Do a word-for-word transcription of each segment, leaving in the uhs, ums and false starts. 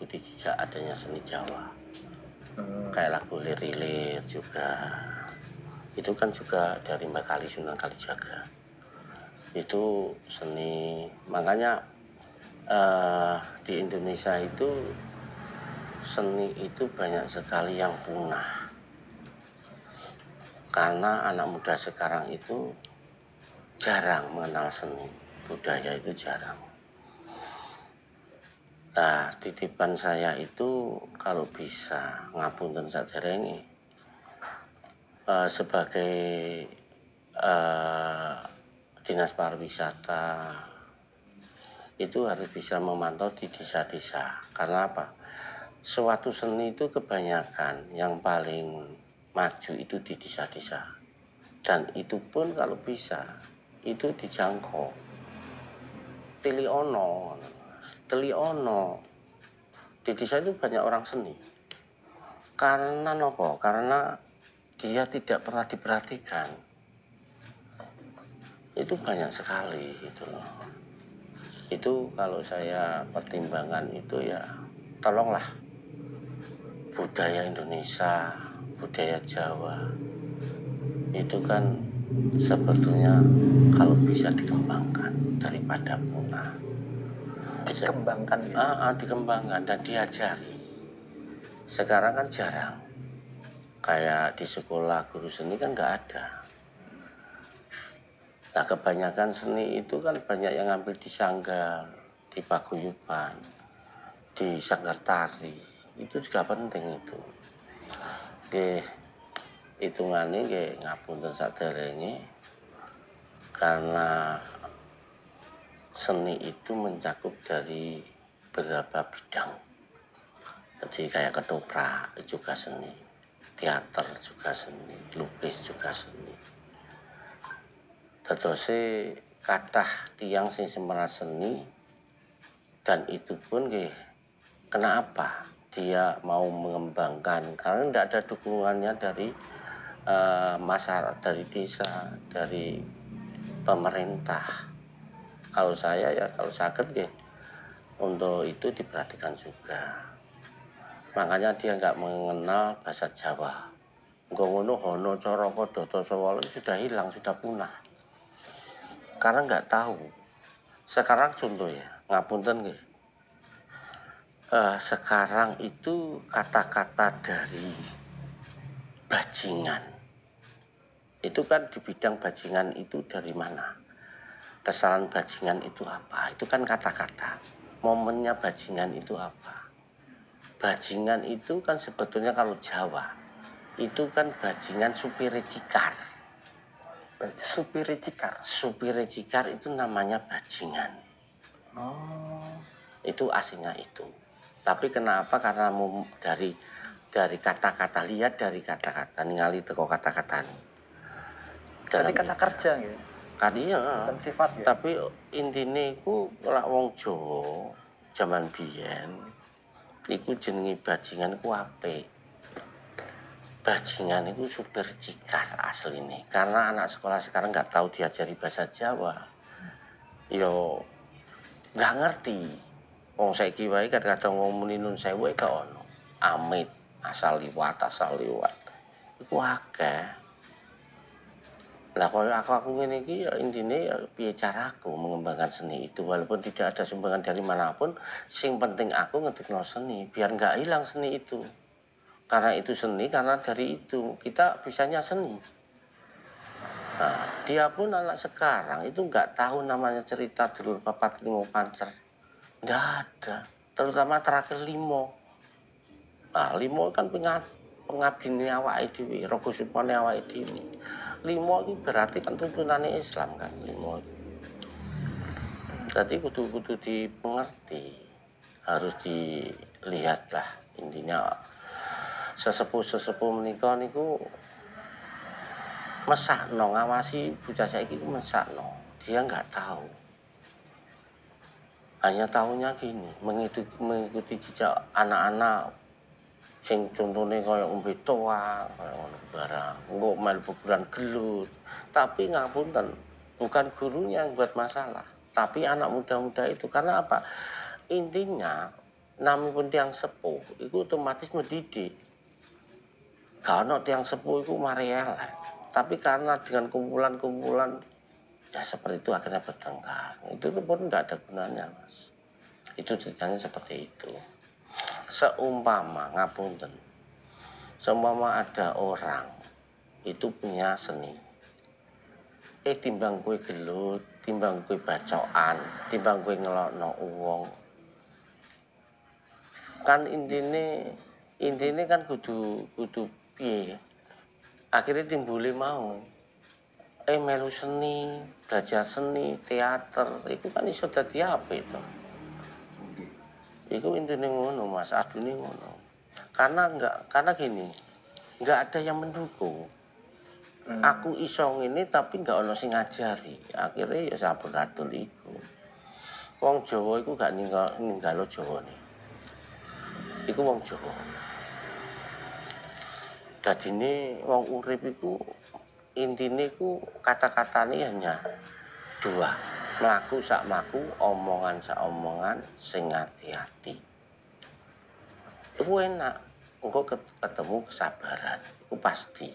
mengikuti jejak adanya seni Jawa. Hmm. Kayak lagu Lir-Lir juga. Itu kan juga dari Mbak Kali Sunan Kalijaga. Itu seni, makanya uh, di Indonesia itu seni itu banyak sekali yang punah. Karena anak muda sekarang itu jarang mengenal seni, budaya itu jarang. Nah, titipan saya itu kalau bisa ngapunten saderenge uh, sebagai uh, dinas pariwisata itu harus bisa memantau di desa-desa. Karena apa? Suatu seni itu kebanyakan yang paling maju itu di desa-desa. Dan itu pun kalau bisa itu dijangkau. Tili ono, tili ono. Di desa itu banyak orang seni. Karena nopo? Karena dia tidak pernah diperhatikan. Itu banyak sekali gitu loh. Itu kalau saya pertimbangan itu ya tolonglah budaya Indonesia, budaya Jawa itu kan sebetulnya kalau bisa dikembangkan daripada punah. Dikembangkan ya? Ah, ah, dikembangkan dan diajari. Sekarang kan jarang. Kayak di sekolah guru seni kan nggak ada. Nah, kebanyakan seni itu kan banyak yang ngambil di sanggar, di paguyuban, di sanggar tari. Itu juga penting itu. Oke, hitungannya nggih ngapunten saderenge karena seni itu mencakup dari beberapa bidang. Jadi kayak ketoprak juga seni, teater juga seni, lukis juga seni. Tetose kathah tiyang sing semerah seni dan itu pun nggih kenapa dia mau mengembangkan karena tidak ada dukungannya dari uh, masyarakat, dari desa, dari pemerintah. Kalau saya ya kalau sakit nggih untuk itu diperhatikan juga. Makanya dia nggak mengenal bahasa Jawa. Engko ngono hono cara kodhoto sawala sudah hilang, sudah punah. Karena nggak tahu. Sekarang contoh ya, ngapunten nggih. Uh, sekarang itu kata-kata dari bajingan. Itu kan di bidang bajingan itu dari mana? Kesalahan bajingan itu apa? Itu kan kata-kata. Momennya bajingan itu apa? Bajingan itu kan sebetulnya kalau Jawa itu kan bajingan supire cikar. Supire cikar. Supire cikar itu namanya bajingan. Oh. Itu aslinya itu. Tapi kenapa? Karena dari dari kata-kata, lihat dari kata-kata, ningali teko kata-kata ini. Dari kata kerja gitu. Kan iya. Dan sifat ya. Tapi intine iku lak wong Jawa jaman biyen iku jenenge bajingan ku apik. Bajingan itu supir cikar asline. Karena anak sekolah sekarang nggak tahu diajari bahasa Jawa. Yo nggak ngerti. Wong saiki wae kadang-kadang wong muni nun sewu gak ono. Amit, asal liwat, asal liwat. Iku akeh. Lah kalau aku aku ngene iki ya intine ya piye caraku mengembangkan seni itu walaupun tidak ada sumbangan dari manapun, sing penting aku ngetikno seni biar nggak hilang seni itu. Karena itu seni, karena dari itu kita bisanya seni. Nah, dia pun anak sekarang itu nggak tahu namanya cerita dulur papat limo pancer. Nggak ada. Terutama terakhir limo. Nah, limo kan pengat, pengabdine awake dhewe, raga supane awake dhewe. Limo itu berarti kan tuntunannya Islam kan, limo. Jadi kudu-kudu dipengerti. Harus dilihat lah intinya. Sesepuh-sesepuh menika niku mesakno ngawasi bocah saiki ku mesakno. Dia nggak tahu. Hanya tahunya gini, mengikuti, mengikuti jejak anak-anak sing contone kaya umbe toa, kaya ngono barang. Engko mel buburan gelut. Tapi ngapunten, bukan gurunya yang buat masalah, tapi anak muda-muda itu. Karena apa? Intinya namipun tiyang sepuh iku otomatis mendidik. Gak ono tiyang sepuh iku mari elek. Tapi karena dengan kumpulan-kumpulan ya seperti itu akhirnya bertengkar. Itu pun nggak ada gunanya, Mas. Itu ceritanya seperti itu. Seumpama ngapunten. Seumpama ada orang itu punya seni. Eh timbang kue gelut, timbang kue bacokan, timbang kue ngelokno uwong. Kan intine intine kan kudu kudu piye? Akhirnya timbuli mau eh melu seni, belajar seni, teater, itu kan iso dadi apik to. Iku intine ngono Mas, adune ngono. Karena enggak karena gini, enggak ada yang mendukung. Hmm. Aku iso ngene tapi enggak ono sing ngajari. Akhirnya ya sampun iku. Wong Jawa iku gak ninggal ninggalo Jawane. Iku wong Jawa. Dadine wong urip iku intine iku kata-katane hanya dua. Mlaku sak mlaku, omongan sak omongan, sing hati-hati. Iku enak. Engko ketemu kesabaran. Iku pasti.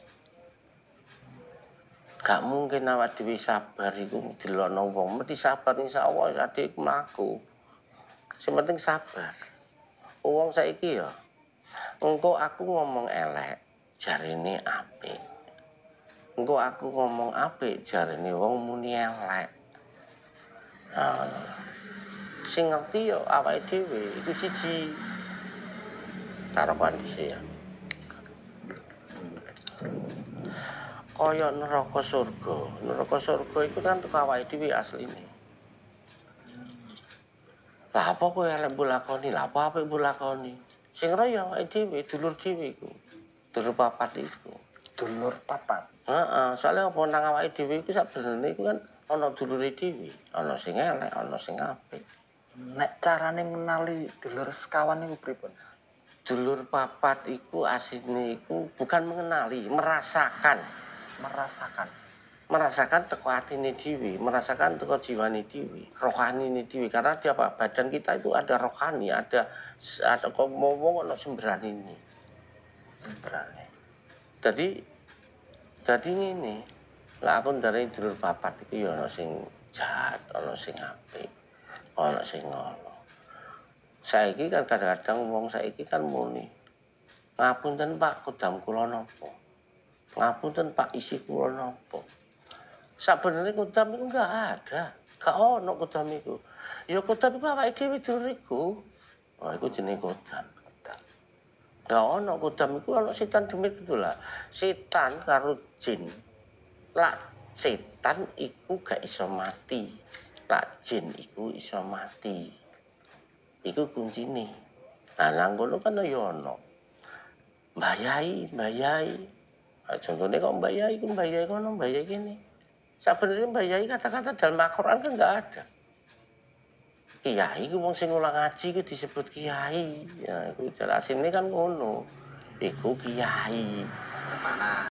Gak mungkin awak dhewe sabar iku dilokno wong. Mesti sabar insyaallah adik mlaku. Sing penting sabar. Wong saiki ya. Engko aku ngomong elek, jarine apik. Engko aku ngomong apik, jarine wong muni elek. Nah, sing ngerti ya awake dhewe iku siji. Karo kondisi ya. Kaya neraka surga. Neraka surga iku kan teko awake dhewe asline. Lah apa kowe elek mbulakoni? Lah apa apik mbulakoni? Sing ora ya awake dhewe, dulur dhewe iku. Dulur papat iku. Dulur papat. Heeh, soalnya apa nang awake dhewe iku sabenerne iku kan ana dulure dhewe, ana sing elek, ana sing apik. Nek carane menali dulur sekawan niku pripun? Dulur papat iku asline iku bukan mengenali, merasakan, merasakan. Merasakan teko atine dhewe, merasakan teko jiwane dhewe, rohanine dhewe. Karena di apa? Badan kita itu ada rohani, ada ada kok ngomong ana semberanine. Semberane. Jadi Dadi ngene, lah aku ndare dulur papat iki ya ana sing jahat, ana sing apik, ana sing ngono. Saiki kan kadang-kadang wong saiki kan muni. Ngapunten Pak, kudam kula napa? Ngapunten Pak, isi kula napa? Sabenere kudam iku enggak ada. Gak ono kudam iku. Ya kudam iku awake dhewe dulur iku. Oh, iku jenenge kudam. Gak ono kudam iku ono setan demit itu lah. Setan karo jin. Lah setan iku gak iso mati. Lah jin iku iso mati. Iku kuncine. Nah nang kono kan ya ono. Mbayai, mbayai. Nah, contohnya kok mbayai iku mbayai kono, mbayai kene. Sebenarnya mbayai kata-kata dalam Al-Qur'an kan enggak ada. Kiai ku wong sing ulang ngaji ku disebut kiai. Ya iku jelasine kan ngono. Iku kiai. Mana?